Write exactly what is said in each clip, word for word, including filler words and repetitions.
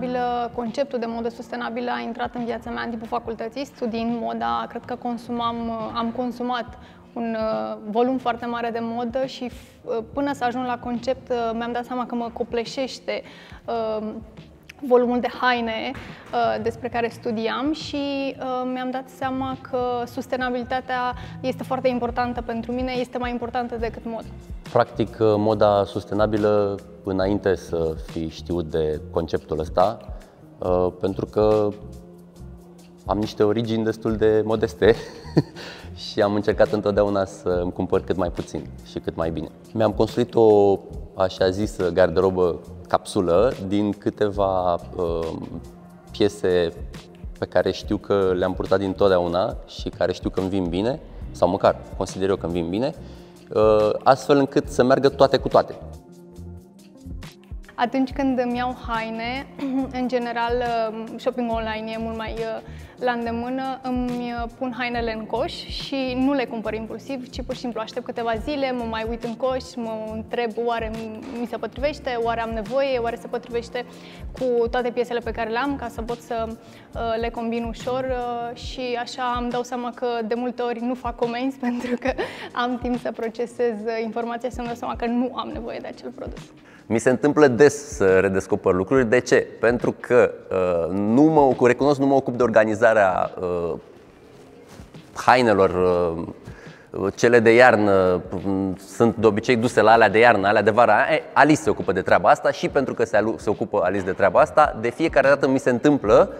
sustenabilă, conceptul de modă sustenabilă a intrat în viața mea în timpul facultății. Studiind moda, cred că consumam, am consumat un uh, volum foarte mare de modă și uh, până să ajung la concept uh, mi-am dat seama că mă copleșește uh, volumul de haine uh, despre care studiam și uh, mi-am dat seama că sustenabilitatea este foarte importantă pentru mine, este mai importantă decât mod. Practic, moda sustenabilă, înainte să fi știut de conceptul ăsta, uh, pentru că am niște origini destul de modeste și am încercat întotdeauna să îmi cumpăr cât mai puțin și cât mai bine. Mi-am construit o așa zisă garderobă capsulă din câteva uh, piese pe care știu că le-am purtat dintotdeauna și care știu că îmi vin bine, sau măcar consider eu că îmi vin bine, uh, astfel încât să meargă toate cu toate. Atunci când îmi iau haine, în general shopping online e mult mai la îndemână, îmi pun hainele în coș și nu le cumpăr impulsiv, ci pur și simplu aștept câteva zile, mă mai uit în coș, mă întreb oare mi se potrivește, oare am nevoie, oare se potrivește cu toate piesele pe care le am, ca să pot să le combin ușor și așa îmi dau seama că de multe ori nu fac comenzi pentru că am timp să procesez informația și să-mi dau seama că nu am nevoie de acel produs. Mi se întâmplă des să redescoper lucruri. De ce? Pentru că uh, nu mă ocup, recunosc, nu mă ocup de organizarea uh, hainelor, uh, cele de iarnă sunt de obicei duse la alea de iarnă, alea de vară. Alice se ocupă de treaba asta și pentru că se, se ocupă Alice de treaba asta, de fiecare dată mi se întâmplă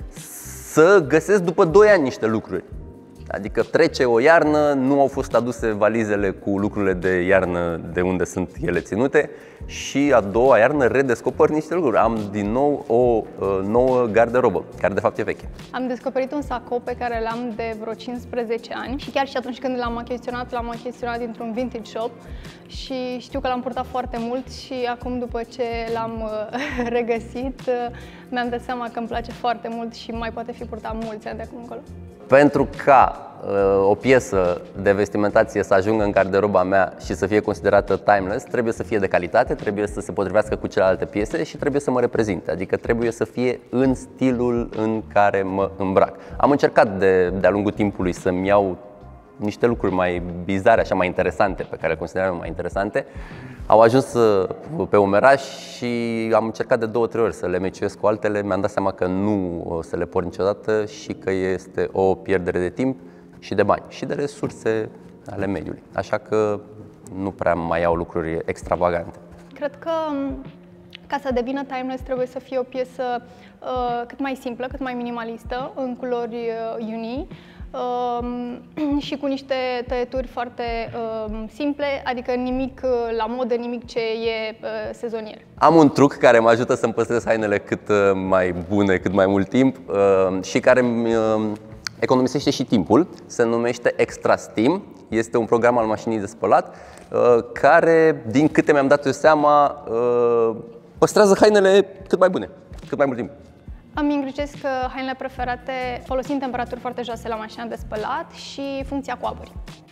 să găsesc după doi ani niște lucruri. Adică trece o iarnă, nu au fost aduse valizele cu lucrurile de iarnă de unde sunt ele ținute și a doua iarnă redescoper niște lucruri. Am din nou o uh, nouă garderobă, care de fapt e veche. Am descoperit un sacou pe care l-am de vreo cincisprezece ani și chiar și atunci când l-am achiziționat, l-am achiziționat dintr-un vintage shop și știu că l-am purtat foarte mult și acum după ce l-am uh, regăsit, uh, mi-am dat seama că îmi place foarte mult și mai poate fi purtat mulți ani de acum încolo. Pentru ca uh, o piesă de vestimentație să ajungă în garderoba mea și să fie considerată timeless, trebuie să fie de calitate, trebuie să se potrivească cu celelalte piese și trebuie să mă reprezinte, adică trebuie să fie în stilul în care mă îmbrac. Am încercat de, de-a lungul timpului să-mi iau niște lucruri mai bizare, așa mai interesante, pe care le consideram mai interesante. Au ajuns pe umeraș și am încercat de două, trei ori să le meciuiesc cu altele. Mi-am dat seama că nu o să le port niciodată și că este o pierdere de timp și de bani și de resurse ale mediului. Așa că nu prea mai iau lucruri extravagante. Cred că ca să devină timeless trebuie să fie o piesă uh, cât mai simplă, cât mai minimalistă, în culori uh, unii. Uh, și cu niște tăieturi foarte uh, simple, adică nimic uh, la modă, nimic ce e uh, sezonier. Am un truc care mă ajută să-mi păstrez hainele cât uh, mai bune, cât mai mult timp uh, și care îmi uh, economisește și timpul. Se numește Extra Steam. Este un program al mașinii de spălat uh, care, din câte mi-am dat eu seama, uh, păstrează hainele cât mai bune, cât mai mult timp. Îmi îngrijesc hainele preferate folosind temperaturi foarte joase la mașina de spălat și funcția cu apuri.